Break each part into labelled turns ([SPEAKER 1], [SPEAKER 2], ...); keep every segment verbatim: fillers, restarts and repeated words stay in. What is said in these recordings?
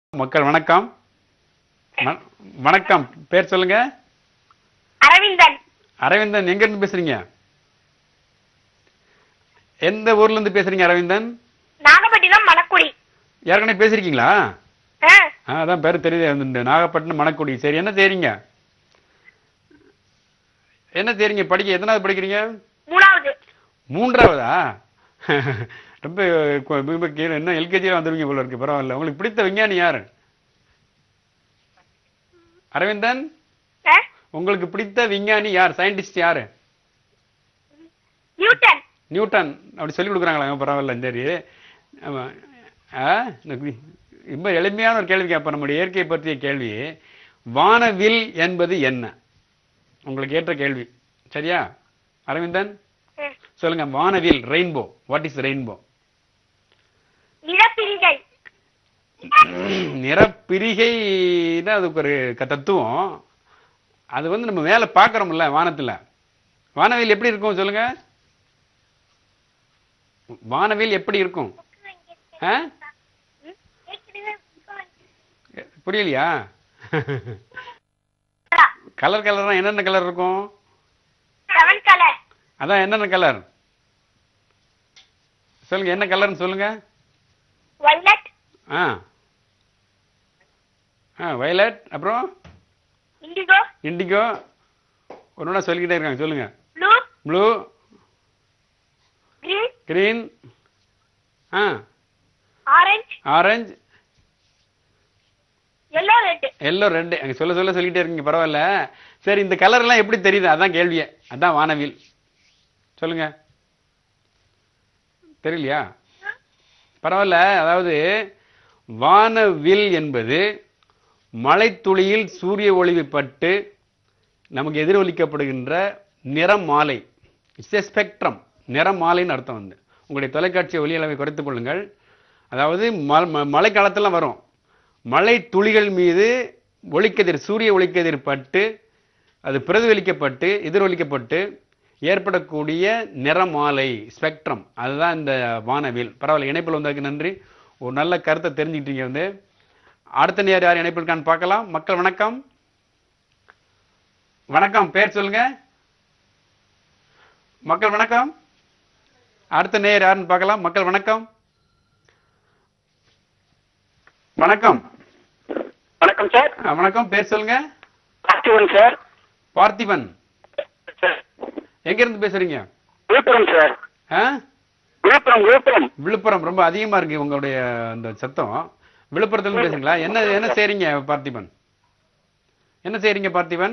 [SPEAKER 1] மக்கள் வணக்கம். வணக்கம், பேர் சொல்லுங்க.
[SPEAKER 2] அரவிந்தன்.
[SPEAKER 1] அரவிந்தன் எங்க இருந்து பேசுறீங்க? எந்த ஊர்ல இருந்து பேசுறீங்க அரவிந்தன்?
[SPEAKER 2] நாகப்பட்டினம் மணக்குடி.
[SPEAKER 1] ஏற்கனவே பேசிருக்கீங்களா? அதான் பேரு தெரியுது, நாகப்பட்டினம் மணக்குடி. சரி, என்ன செய்றீங்க? என்ன செய்றீங்க? படிக்க எத்தனாவது படிக்கிறீங்க?
[SPEAKER 2] மூணாவது.
[SPEAKER 1] மூன்றாவதா? ரொம்ப என்ன எல்கேஜில வந்துருவீங்க போல இருக்கு. பரவாயில்ல. உங்களுக்கு பிடித்த விஞ்ஞானி யாரு அரவிந்தன்? உங்களுக்கு பிடித்த விஞ்ஞானி யார்? சயின்டிஸ்ட் யாரு?
[SPEAKER 2] நியூட்டன்.
[SPEAKER 1] நியூட்டன் அப்படி சொல்லி கொடுக்குறாங்களா? பரவாயில்ல. சரி, ரொம்ப எளிமையான ஒரு கேள்வி கேட்போம். நம்முடைய இயற்கையை பற்றிய கேள்வி. வானவில் என்பது என்ன? உங்களுக்கு ஏற்ற கேள்வி. சரியா அரவிந்தன்? சொல்லுங்க. வானவில், ரெயின்போ. What is rainbow?
[SPEAKER 2] நிறப்பிரிகை.
[SPEAKER 1] நிறப்பிரிகை தான் அதுக்கு ஒரு தத்துவம். அது வந்து நம்ம மேல பாக்குறோம்ல வானத்துல. வானவில் எப்படி இருக்கும் சொல்லுங்க. வானவில் எப்படி இருக்கும்? புரியலையா? கலர் கலர் என்னென்ன கலர் இருக்கும்? அதான் என்னென்ன கலர் சொல்லுங்க. என்ன கலர்னு சொல்லுங்க.
[SPEAKER 2] வயலட்.
[SPEAKER 1] ஆ ஆ வயலட். அப்புறம்
[SPEAKER 2] இண்டிகோ.
[SPEAKER 1] இண்டிகோ. ஒன்னொன்னா சொல்லிக்கிட்டே இருக்காங்க. சொல்லுங்க.
[SPEAKER 2] ப்ளூ.
[SPEAKER 1] ப்ளூ.
[SPEAKER 2] கிரீன்.
[SPEAKER 1] கிரீன். ஆ
[SPEAKER 2] orange.
[SPEAKER 1] Orange.
[SPEAKER 2] Yellow red.
[SPEAKER 1] Yellow red. அங்க சொல்ல சொல்ல சொல்லிக்கிட்டே இருக்கீங்க. பரவாயில்ல. சரி, இந்த கலர் எல்லாம் எப்படி தெரியுது? அதான் கேள்வியே. அதான் வானவில். சொல்லுங்க. தெரியலையா? பரவாயில்ல. அதாவது வானவில் என்பது மழைத்துளியில் சூரிய ஒளி பட்டு நமக்கு எதிரொலிக்கப்படுகின்ற நிறமாலை. It's a spectrum. நிறமாலைன்னு அர்த்தம். வந்து உங்களுடைய தொலைக்காட்சி ஒலி அளவை குறைத்துக் கொள்ளுங்கள். அதாவது மழை காலத்துல வரும் மழை துளிகள் மீது ஒளிக்கதிர், சூரிய ஒளிக்கதிர் பட்டு அது பிரதிபலிக்கப்பட்டு எதிரொலிக்கப்பட்டு ஏற்படக்கூடிய நிறமாலை, ஸ்பெக்ட்ரம். அதுதான் இந்த வானவில். பரவாயில்ல. இணைப்பில் வந்ததுக்கு நன்றி. ஒரு நல்ல கருத்தை தெரிஞ்சுக்கிட்டீங்க. வந்து அடுத்த நேர் யார் இணைப்பில் இருக்கான்னு பார்க்கலாம். மக்கள் வணக்கம். வணக்கம், பேர் சொல்லுங்க. மக்கள் வணக்கம். அடுத்த நேர் யாருன்னு பார்க்கலாம். மக்கள் வணக்கம். வணக்கம்.
[SPEAKER 3] வணக்கம் சார்.
[SPEAKER 1] வணக்கம், பேர் சொல்லுங்க.
[SPEAKER 3] பார்த்திபன் சார்.
[SPEAKER 1] பார்த்திபன் எங்க இருந்து பேசுறீங்க?
[SPEAKER 3] விழுப்புரம் சார். விழுப்புரம். விழுப்புரம்.
[SPEAKER 1] விழுப்புரம். ரொம்ப அதிகமா இருக்கு உங்களுடைய அந்த சத்தம். விழுப்புரத்துல இருந்து பேசுறீங்களா? என்ன என்ன செய்றீங்க பார்த்திபன்? என்ன செய்றீங்க பார்த்திபன்?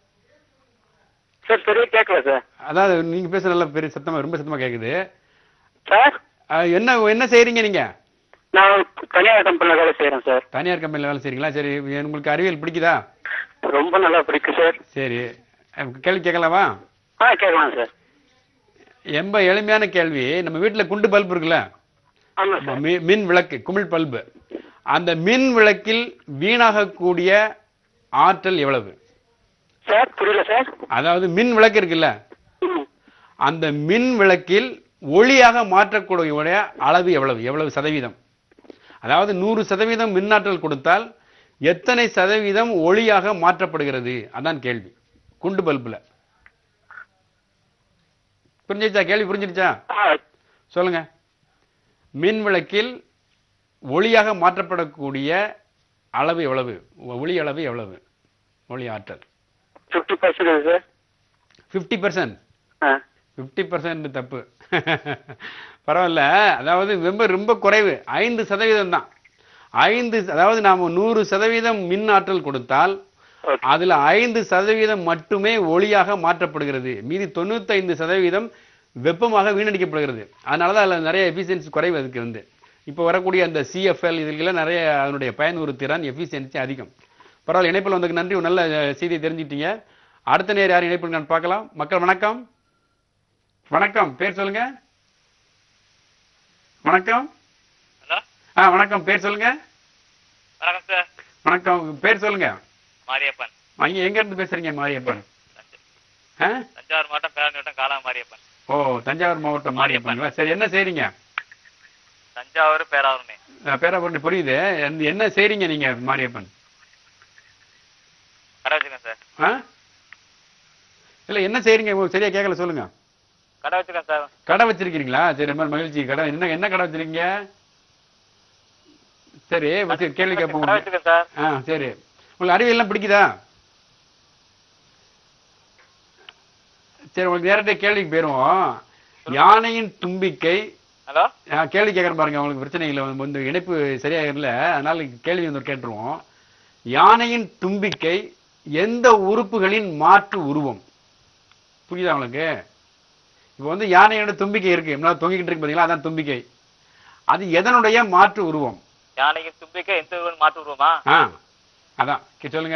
[SPEAKER 3] சார் சரியா கேட்கல சார்.
[SPEAKER 1] அதாவது நீங்க பேசுற நல்ல பெரிய சத்தமா, ரொம்ப சத்தமா கேக்குது
[SPEAKER 3] சார்.
[SPEAKER 1] என்ன என்ன செய்றீங்க நீங்க?
[SPEAKER 3] நான் தனியார் கம்பெனில வேலை செய்யறேன் சார்.
[SPEAKER 1] தனியார் கம்பெனில வேலை செய்றீங்களா? சரி, உங்களுக்கு அறிவியல் பிடிக்குதா?
[SPEAKER 3] ரொம்ப நல்லா பிடிக்கும் சார்.
[SPEAKER 1] சரி, கேள்வி கேட்கலாமா?
[SPEAKER 3] ஆ கேட்கலாம் சார்.
[SPEAKER 1] ரொம்ப எளிமையான கேள்வி. நம்ம வீட்டுல குண்டு பல்பு இருக்குல்ல, மின் விளக்கு, குமிழ் பல்பு. அந்த மின் விளக்கில் வீணாகக்கூடிய ஆற்றல் எவ்வளவு
[SPEAKER 3] சார்? புரியல சார்.
[SPEAKER 1] அதாவது மின் விளக்கு இருக்குல்ல, அந்த மின் விளக்கில் ஒளியாக மாற்றக்கூடிய அளவு எவ்வளவு? எவ்வளவு சதவீதம்? அதாவது நூறு சதவீதம் மின்னாற்றல் கொடுத்தால் எத்தனை சதவீதம் ஒளியாக மாற்றப்படுகிறது? அதான் கேள்வி. குண்டு பல்புல. புரிஞ்சிச்சா? கேள்வி புரிஞ்சிருச்சா? சொல்லுங்க. மின் விளக்கில் ஒளியாக மாற்றப்படக்கூடிய அளவு எவ்வளவு? ஒளி அளவு எவ்வளவு? ஒளி ஆற்றல்
[SPEAKER 3] fifty percent sir.
[SPEAKER 1] Fifty percent. Fifty percent தப்பு. பரவாயில்ல. அதாவது ரொம்ப ரொம்ப குறைவு. ஐந்து சதவீதம் தான். ஐந்து, அதாவது நாம நூறு சதவீதம் மின் ஆற்றல் கொடுத்தால் அதுல ஐந்து சதவீதம் மட்டுமே ஒளியாக மாற்றப்படுகிறது. மீதி தொண்ணூத்தி ஐந்து சதவீதம் வெப்பமாக வீணடிக்கப்படுகிறது. அதனாலதான் அதுல நிறைய எஃபிஷியன்சி குறைவு. அதுக்கு வந்து இப்ப வரக்கூடிய அந்த சிஎஃப்எல் இதுக்கெல்லாம் நிறைய அதனுடைய பயனுறு திறன், எஃபிஷியன்சி அதிகம். பரவாயில்ல. இணைப்பில் வந்ததுக்கு நன்றி. ஒரு நல்ல செய்தியை தெரிஞ்சுட்டீங்க. அடுத்த நேர் யார் இணைப்பில் நான் பார்க்கலாம். மக்கள் வணக்கம். வணக்கம், பேர் சொல்லுங்க. வணக்கம். ஆ வணக்கம், பேர் சொல்லுங்க.
[SPEAKER 4] வணக்கம் சார்.
[SPEAKER 1] வணக்கம், பேர் சொல்லுங்க.
[SPEAKER 4] மாரியப்பன்.
[SPEAKER 1] அங்க எங்க இருந்து பேசுறீங்க மாரியப்பன்?
[SPEAKER 4] தஞ்சாவூர் மாவட்டம் பேரணி வட்டம் காலா மாரியப்பன்.
[SPEAKER 1] ஓ, தஞ்சாவூர் மாவட்டம் மாரியப்பன். சரி, என்ன செய்றீங்க?
[SPEAKER 4] தஞ்சாவூர் பேராவூர்னே.
[SPEAKER 1] பேராபுரம் புரியுது. என்ன- என்ன செய்றீங்க நீங்க மாரியப்பன்?
[SPEAKER 4] கடை வச்சிருக்கேன் சார்.
[SPEAKER 1] ஆ இல்ல என்ன செய்றீங்க? உங்களுக்கு சரியா கேட்கல, சொல்லுங்க.
[SPEAKER 4] கடை வச்சிருக்கேன் சார்.
[SPEAKER 1] கடை வச்சிருக்கீங்களா? சரி, ரொம்ப மகிழ்ச்சி. கடை என்ன என்ன கடை வச்சிருக்கீங்க? சரி, வச்சு கேள்வி கேட்போம்.
[SPEAKER 4] கடை வச்சிருக்கேன் சார்.
[SPEAKER 1] ஆ சரி, உங்களுக்கு அறிவியல்லாம் பிடிக்குதா? சரி, உங்களுக்கு நேரடியாக கேள்விக்கு போயிருவோம். யானையின் தும்பிக்கை.
[SPEAKER 4] ஹலோ,
[SPEAKER 1] ஆ, கேள்வி கேட்கறேன் பாருங்க, உங்களுக்கு பிரச்சனை இல்லை, வந்து இணைப்பு சரியாக இல்லை, அதனால கேள்வி வந்து கேட்டுருவோம். யானையின் தும்பிக்கை எந்த உறுப்புகளின் மாற்று உருவம்? புரியுதா உங்களுக்கு? இப்போ வந்து யானையோட தும்பிக்கை இருக்கு, முன்னாடி தொங்கிக்கிட்டு இருக்கு பாத்தீங்களா, அதான் தும்பிக்கை. அது எதனுடைய மாற்று உருவம்?
[SPEAKER 4] யானைக்கு தும்பிக்கை எந்த உருவம் மாற்று உருவமா?
[SPEAKER 1] ஆ அதான் கே- சொல்லுங்க.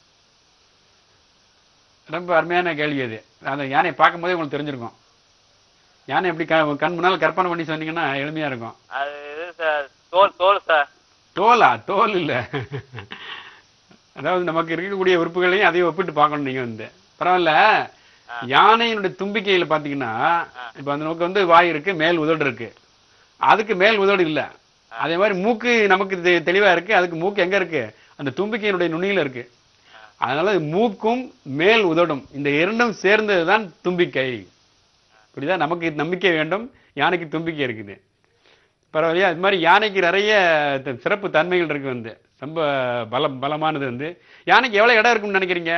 [SPEAKER 1] ரொம்ப அருமையான கேள்வி அது. அந்த யானையை பார்க்கும் போதே உங்களுக்கு தெரிஞ்சிருக்கும். யானை எப்படி க- கண் முன்னால் கற்பனை பண்ணி சொன்னீங்கன்னா எளிமையா இருக்கும்.
[SPEAKER 4] அது இது சார், தோல் தோல் சார்.
[SPEAKER 1] தோலா? தோல் இல்ல. அதாவது நமக்கு இருக்கக்கூடிய உறுப்புகளையும் அதையும் ஒப்பிட்டு பார்க்கணும் நீங்க வந்து. பரவாயில்ல. யானையினுடைய தும்பிக்கையில பாத்தீங்கன்னா, இப்ப அந்த நமக்கு வந்து வாய் இருக்கு, மேல் உதடு இருக்கு, அதுக்கு மேல் உதடு இல்ல. அதே மாதிரி மூக்கு நமக்கு தெ- தெளிவா இருக்கு, அதுக்கு மூக்கு எங்க இருக்கு? அந்த தும்பிக்கையினுடைய நுனியில இருக்கு. அதனால மூக்கும் மேல் உதடும் இந்த இரண்டும் சேர்ந்ததுதான் தும்பிக்கை. புரியுதா? நமக்கு நம்பிக்கை வேண்டும், யானைக்கு தும்பிக்கை இருக்குது. பரவாயில்லையா? அது மாதிரி யானைக்கு நிறைய த- சிறப்பு தன்மைகள் இருக்கு வந்து, ரொம்ப பலம் பலமானது வந்து. யானைக்கு எவ்வளவு இடம் இருக்கும்னு நினைக்கிறீங்க?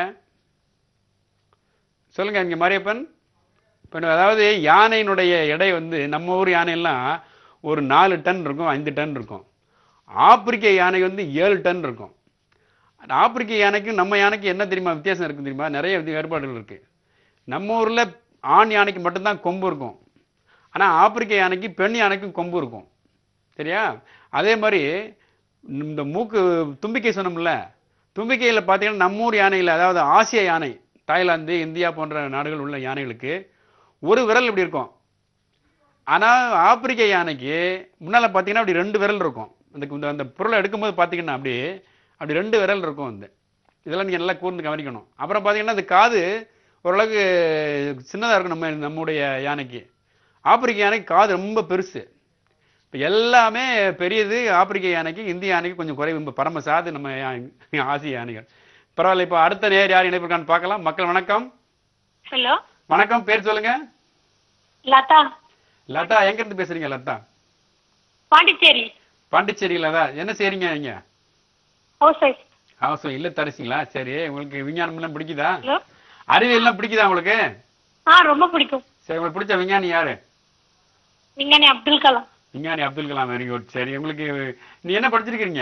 [SPEAKER 1] சொல்லுங்க இங்க மாரியப்பன். இப்ப அதாவது யானையினுடைய எடை வந்து நம்ம ஊர் யானையெல்லாம் ஒரு நாலு டன் இருக்கும், ஐந்து டன் இருக்கும். ஆப்பிரிக்க யானை வந்து ஏழு டன் இருக்கும். அந்த ஆப்பிரிக்க யானைக்கும் நம்ம யானைக்கும் என்ன தெரியுமா வித்தியாசம் இருக்கு தெரியுமா? நிறைய வித்தி- வேறுபாடுகள் இருக்கு. நம்ம ஊர்ல ஆண் யானைக்கு மட்டும்தான் கொம்பு இருக்கும், ஆனா ஆப்பிரிக்க யானைக்கு பெண் யானைக்கும் கொம்பு இருக்கும். சரியா? அதே மாதிரி இந்த மூக்கு தும்பிக்கை சொன்னோம்ல, தும்பிக்கையில பாத்தீங்கன்னா நம்ம ஊர் யானையில், அதாவது ஆசிய யானை, தாய்லாந்து, இந்தியா போன்ற நாடுகள் உள்ள யானைகளுக்கு ஒரு விரல் இப்படி இருக்கும். ஆனா ஆப்பிரிக்க யானைக்கு முன்னால பாத்தீங்கன்னா அப்படி ரெண்டு விரல் இருக்கும். அந்த இந்த- அந்த பொருளை எடுக்கும்போது பாத்தீங்கன்னா அப்படி அப்படி ரெண்டு விரல் இருக்கும் வந்து. இதெல்லாம் நீங்க நல்லா கூர்ந்து கவனிக்கணும். அப்புறம் பாத்தீங்கன்னா அந்த காது ஓரளவுக்கு சின்னதா இருக்கும் நம்ம நம்முடைய யானைக்கு. ஆப்பிரிக்க யானைக்கு காது ரொம்ப பெருசு. இப்ப எல்லாமே பெரியது ஆப்பிரிக்க யானைக்கு, இந்திய யானைக்கு கொஞ்சம் குறைவு. இப்ப பரம சாது நம்ம யா- ஆசிய யானைகள். பரவாயில்ல. இப்ப அடுத்த நேர் யார் இணைப்பிருக்கான்னு பார்க்கலாம். மக்கள் வணக்கம்.
[SPEAKER 2] ஹலோ,
[SPEAKER 1] வணக்கம், பேர் சொல்லுங்க.
[SPEAKER 2] லதா,
[SPEAKER 1] லதா, எங்க இருந்து பேசுறீங்க லதா?
[SPEAKER 2] பாண்டிச்சேரி.
[SPEAKER 1] பாண்டிச்சேரி. லதா, என்ன செய்றீங்க நீங்க?
[SPEAKER 2] Housewife.
[SPEAKER 1] அவசரம் இல்ல தரிசிங்களா? சரி, உங்களுக்கு விஞ்ஞானம் எல்லாம் பிடிக்குதா?
[SPEAKER 2] ஹலோ.
[SPEAKER 1] அறிவியல் எல்லாம் பிடிக்குதா உங்களுக்கு?
[SPEAKER 2] ஆ, ரொம்ப பிடிக்கும்.
[SPEAKER 1] சரி, உங்களுக்கு பிடிச்ச விஞ்ஞானி யாரு?
[SPEAKER 2] விஞ்ஞானி அப்துல் கலாம்.
[SPEAKER 1] விஞ்ஞானி அப்துல் கலாம். Very good. சரி, உங்களுக்கு நீ என்ன படிச்சிருக்கீங்க?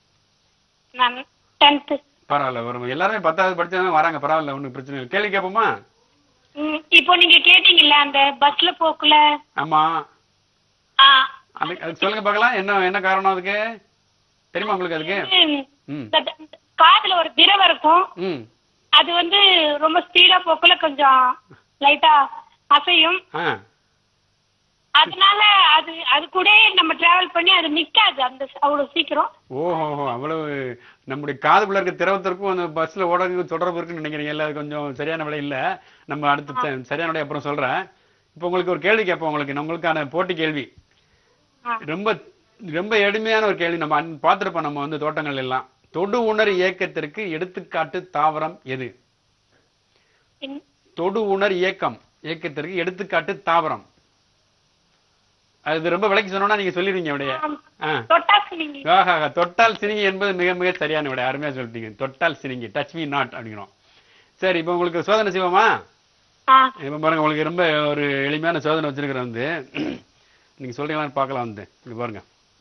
[SPEAKER 2] நான் டென்த்து.
[SPEAKER 1] பரவாயில்ல, ஒரு எல்லாருமே பத்தாவது படிச்சவங்க வராங்க, பரவாயில்ல, ஒன்றும் பிரச்சனை இல்லை. கேள்வி கேட்போமா?
[SPEAKER 2] ம், இப்போ நீங்க கேட்டீங்கல்ல அந்த பஸ்ல போக்குல.
[SPEAKER 1] ஆமா,
[SPEAKER 2] ஆ,
[SPEAKER 1] அதுக்கு அதுக்கு சொல்லுங்க பார்க்கலாம். என்ன என்ன காரணம் அதுக்கு தெரியுமா உங்களுக்கு? அதுக்கு
[SPEAKER 2] ம்,
[SPEAKER 1] ம்
[SPEAKER 2] இந்த த- காதுல ஒரு திரவம் இருக்கும்.
[SPEAKER 1] ம்
[SPEAKER 2] அது வந்து ரொம்ப ஸ்பீடா போக்குல கொஞ்சம் லைட்டா அசையும்.
[SPEAKER 1] ஆ
[SPEAKER 2] அதனால அது அது கூட நம்ம டிராவல் பண்ணி அது நிக்காது அந்த அவ்வளவு சீக்கிரம்.
[SPEAKER 1] ஓஹோ, அவ்வளவு நம்முடைய காதுக்குள்ள இருக்க திரவத்திற்கும் அந்த பஸ்ல ஓடுறதுக்கு தொடர்பு இருக்குன்னு நினைக்கிறீங்க. இல்ல, அது கொஞ்சம் சரியான விலை இல்ல. நம்ம அடுத்த த- சரியான விலை அப்புறம் சொல்றேன். இப்போ உங்களுக்கு ஒரு கேள்வி கேட்போம். உங்களுக்கு உங்களுக்கான போட்டி கேள்வி.
[SPEAKER 2] ஆ.
[SPEAKER 1] ரொம்ப ரொம்ப எளிமையான ஒரு கேள்வி. நம்ம அன்- பார்த்திருப்போம் நம்ம வந்து தோட்டங்கள் எல்லாம். தொடு உணர் இயக்கத்திற்கு எடுத்துக்காட்டு தாவரம் எது?
[SPEAKER 2] இன்-
[SPEAKER 1] தொடு உணர் இயக்கம் இயக்கத்திற்கு எடுத்துக்காட்டு தாவரம். அது ரொம்ப விலைக்கு சொன்னோம்னா நீங்க சொல்லிடுவீங்க அப்படியே.
[SPEAKER 2] ஆம்.
[SPEAKER 1] ஆ
[SPEAKER 2] தொட்டாசு நீங்க.
[SPEAKER 1] ஆஹா, தொட்டால் சினிங்கி என்பது மிக மிக சரியான விடை. அருமையா சொல்லிட்டீங்க. தொட்டால் சினிங்கி, டச் மீ நாட் அப்படிங்கிறோம். சரி, இப்போ உங்களுக்கு சோதனை செய்வோமா?
[SPEAKER 2] ஆ,
[SPEAKER 1] இப்போ பாருங்க, உங்களுக்கு ரொம்ப ஒரு எளிமையான சோதனை வச்சிருக்கிறேன் வந்து. நீங்க சொல்றீங்களான்னு பார்க்கலாம் வந்து. இங்க பாருங்க,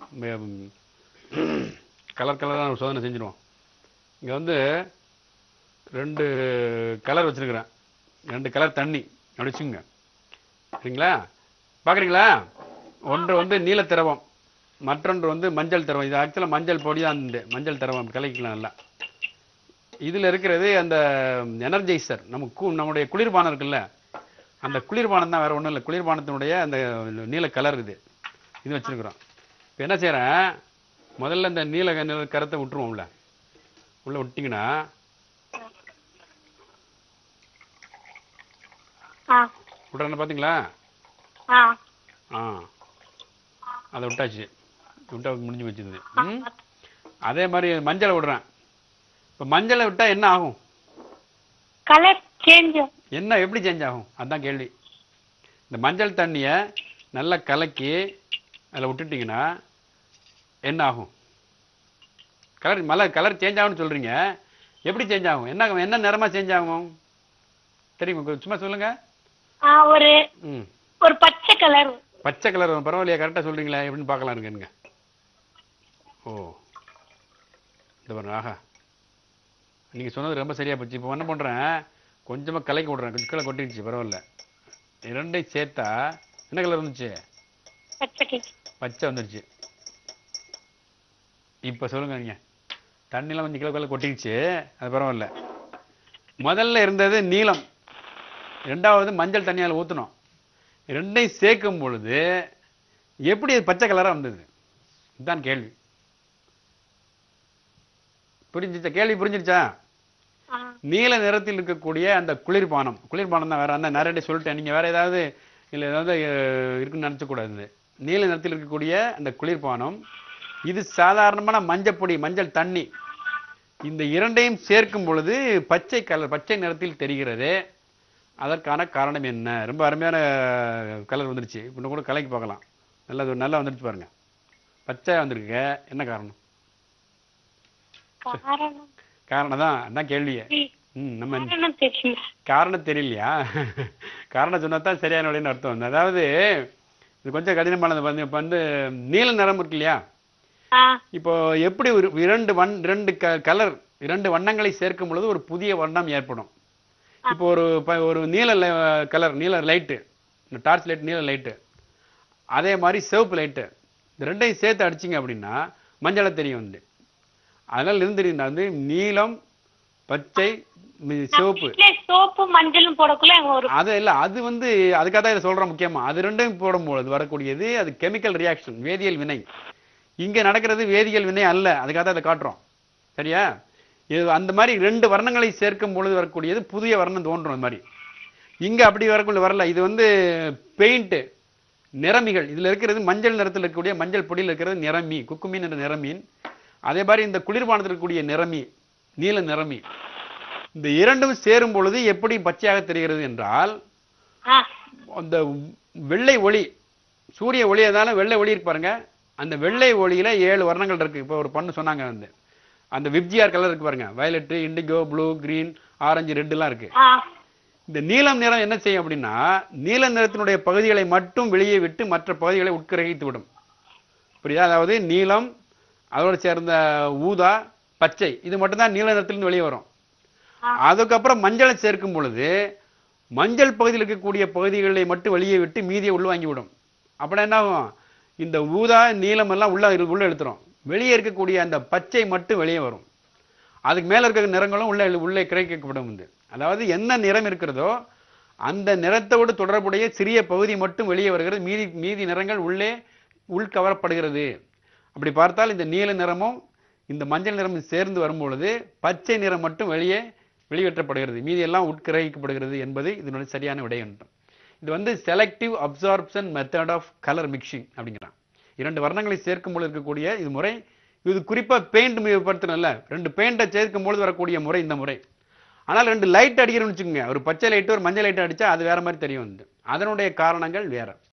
[SPEAKER 1] கலர் கலரான ஒரு சோதனை செஞ்சிருவோம். இங்க வந்து ரெண்டு கலர் வச்சிருக்கிறேன், ரெண்டு கலர் தண்ணி அப்படி வச்சுங்க. சரிங்களா? பாக்குறீங்களா? ஒன்று வந்து நீல திரவம், மற்றொன்று வந்து மஞ்சள் திரவம். இது ஆக்சுவலா மஞ்சள் பொடி தான். இந்த மஞ்சள் திரவம் கலக்கிக்கலாம் நல்லா. இதுல இருக்கிறது அந்த எனர்ஜைசர், நமக்கு நம்முடைய குளிர்பானம் இருக்குல்ல, அந்த குளிர்பானம் தான், வேற ஒண்ணும் இல்லை. குளிர்பானத்தினுடைய அந்த நீல கலர் இது இது வச்சிருக்கிறோம். இப்போ என்ன செய்யறேன், முதல்ல இந்த நீல நீல கரத்தை விட்டுருவோம். உள்ள உள்ள விட்டீங்கன்னா
[SPEAKER 2] ஆ,
[SPEAKER 1] விட்றேன்னு பாத்தீங்களா?
[SPEAKER 2] ஆ,
[SPEAKER 1] ஆ, அதை விட்டாச்சு. விட்டா முடிஞ்சு வச்சிருது. ம் அதே மாதிரி மஞ்சளை விடுறேன். இப்போ மஞ்சளை விட்டா என்ன ஆகும்?
[SPEAKER 2] Colour change.
[SPEAKER 1] என்ன எப்படி சேஞ்ச் ஆகும்? அதுதான் கேள்வி. இந்த மஞ்சள் தண்ணியை நல்லா கலக்கி அதில் விட்டுட்டீங்கன்னா என்ன ஆகும்? கலர் மலை கலர் சேஞ்ச் ஆகும்னு சொல்றீங்க, எப்படி சேஞ்ச் ஆகும்? என்ன என்ன நிறமா சேஞ்ச் ஆகும் தெரியுமா? சும்மா சொல்லுங்க.
[SPEAKER 2] ஒரு
[SPEAKER 1] ம்
[SPEAKER 2] ஒரு பச்சை கலர்.
[SPEAKER 1] பச்சை கலர் பரவாயில்லையா? கரெக்டாக சொல்றீங்களா? எப்படின்னு பார்க்கலாம் இருக்குங்க. ஓ இந்த பாருங்க. ஆஹா, நீங்கள் சொன்னது ரொம்ப சரியா போச்சு. இப்போ என்ன பண்ணுறேன், கொஞ்சமாக கலக்கி விட்றேன். கொஞ்சம் கீழே கொட்டிடுச்சு, பரவாயில்ல. இரண்டையும் சேர்த்தா என்ன கலர் வந்துச்சு?
[SPEAKER 2] பச்சை.
[SPEAKER 1] பச்சை வந்துடுச்சு. இப்போ சொல்லுங்க நீங்கள். தண்ணிலாம் கொஞ்சம் கிலோ கிலோ கொட்டிடுச்சு, அது பரவாயில்ல. முதல்ல இருந்தது நீலம், ரெண்டாவது மஞ்சள் தண்ணியால் ஊற்றணும். ரெண்டையும் சேர்க்கும் பொழுது எப்படி அது பச்சை கலராக வந்தது? இதுதான் கேள்வி. புரிஞ்சிச்சா? கேள்வி புரிஞ்சிருச்சா? நீல நிறத்தில் இருக்கக்கூடிய அந்த குளிர்பானம், குளிர்பானம் தான், வேற அந்த நிறைய சொல்லிட்டேன். நீங்க வேற ஏதாவது இல்லை ஏதாவது இருக்குன்னு நினைச்சக்கூடாது. நீல நிறத்தில் இருக்கக்கூடிய அந்த குளிர்பானம் இது சாதாரணமான மஞ்சப்பொடி, மஞ்சள் தண்ணி. இந்த இரண்டையும் சேர்க்கும் பொழுது பச்சை கலர், பச்சை நிறத்தில் தெரிகிறது. அதற்கான காரணம் என்ன? ரொம்ப அருமையான கலர் வந்துருச்சு. இன்னும் கூட கலக்கி பார்க்கலாம். நல்லா நல்லா வந்துருச்சு பாருங்க, பச்சை வந்திருக்கு. என்ன காரணம்? காரணம் தான் அதான் கேள்வியே. ம் நம்ம காரணம் தெரியலையா? காரணம் சொன்னா தான் சரியான வழின்னு அர்த்தம். அதாவது இது கொஞ்சம் கடினமானது. வந்து நீல நிறம் இருக்கு இல்லையா? இப்போ எப்படி ஒரு இரண்டு வண் இரண்டு கலர், இரண்டு வண்ணங்களை சேர்க்கும் பொழுது ஒரு புதிய வண்ணம் ஏற்படும். இப்போ ஒரு ஒரு நீல கலர், நீல லைட்டு, டார்ச் லைட் நீல லைட்டு, அதே மாதிரி சிவப்பு லைட்டு, இந்த ரெண்டையும் சேர்த்து அடிச்சிங்க அப்படின்னா மஞ்சளை தெரியும் வந்து. அதனால இருந்து வந்து நீலம், பச்சை, சிவப்பு,
[SPEAKER 2] சோப்பு, மஞ்சளும் போடக்குள்ள
[SPEAKER 1] அது இல்ல, அது வந்து அதுக்காக தான் இதை சொல்றேன் முக்கியமா. அது ரெண்டையும் போடும்போது வரக்கூடியது அது கெமிக்கல் ரியாக்ஷன், வேதியியல் வினை. இங்க நடக்கிறது வேதியியல் வினை அல்ல, அதுக்காக தான் இதை காட்டுறோம். சரியா? இது அந்த மாதிரி ரெண்டு வர்ணங்களை சேர்க்கும் பொழுது வரக்கூடியது புதிய வர்ணம் தோன்றும். அந்த மாதிரி இங்க அப்படி வரக்குள்ள வரல. இது வந்து பெயிண்ட், நிறமிகள். இதுல இருக்கிறது மஞ்சள் நிறத்தில் இருக்கக்கூடிய, மஞ்சள் பொடியில் இருக்கிறது நிறமி, குக்குமீன் என்ற நிறமீன். அதே மாதிரி இந்த குளிர்பானத்தில் இருக்கக்கூடிய நிறமி, நீல நிறமி. இந்த இரண்டும் சேரும் பொழுது எப்படி பச்சையாக தெரிகிறது என்றால், அந்த வெள்ளை ஒளி, சூரிய ஒளி, அதனால வெள்ளை ஒளி இருக்கு பாருங்க. அந்த வெள்ளை ஒளியில ஏழு வர்ணங்கள் இருக்கு. இப்போ ஒரு பண்ணு சொன்னாங்க வந்து, அந்த விப்ஜிஆர் கலர் இருக்கு பாருங்க, violet, indigo, blue, green, orange, red எல்லாம் இருக்கு. இந்த நீலம் நிறம் என்ன செய்யும் அப்படின்னா, நீல நிறத்தினுடைய பகுதிகளை மட்டும் வெளியே விட்டு மற்ற பகுதிகளை உட்கிரகித்து விடும். புரியுதா? அதாவது நீலம், அதோடு சேர்ந்த ஊதா, பச்சை, இது மட்டும்தான் நீல நிறத்திலிருந்து வெளியே வரும். அதுக்கப்புறம் மஞ்சளை சேர்க்கும் பொழுது மஞ்சள் பகுதியில் இருக்கக்கூடிய பகுதிகளை மட்டும் வெளியே விட்டு மீதியை உள்வாங்கி விடும். அப்படி என்ன ஆகும்? இந்த ஊதா, நீலம் எல்லாம் உள்ள உள்ள எடுத்துரும். வெளியே இருக்கக்கூடிய அந்த பச்சை மட்டும் வெளியே வரும். அதுக்கு மேல இருக்கிற நிறங்களும் உள்ள உள்ளே கிரகிக்கப்படும். அதாவது என்ன நிறம் இருக்கிறதோ அந்த நிறத்தோடு தொடர்புடைய சிறிய பகுதி மட்டும் வெளியே வருகிறது. மீதி மீதி நிறங்கள் உள்ளே உள்கவரப்படுகிறது. அப்படி பார்த்தால் இந்த நீல நிறமும் இந்த மஞ்சள் நிறமும் சேர்ந்து வரும்பொழுது பச்சை நிறம் மட்டும் வெளியே வெளியேற்றப்படுகிறது, மீதி எல்லாம் உட்கிரகிக்கப்படுகிறது என்பது இதனுடைய சரியான விடை என்றும். இது வந்து selective absorption method of colour mixing அப்படிங்கிறான். இரண்டு வர்ணங்களை சேர்க்கும் பொழுது இருக்கக்கூடிய இது முறை. இது குறிப்பா பெயிண்ட் படுத்தணும்ல, ரெண்டு பெயிண்டை சேர்க்கும் பொழுது வரக்கூடிய முறை இந்த முறை. ஆனால் ரெண்டு லைட் அடிக்கிறோம்னு வச்சுக்கோங்க, ஒரு பச்சை லைட்டு ஒரு மஞ்சள் லைட் அடிச்சா அது வேற மாதிரி தெரியும். அதனுடைய காரணங்கள் வேற.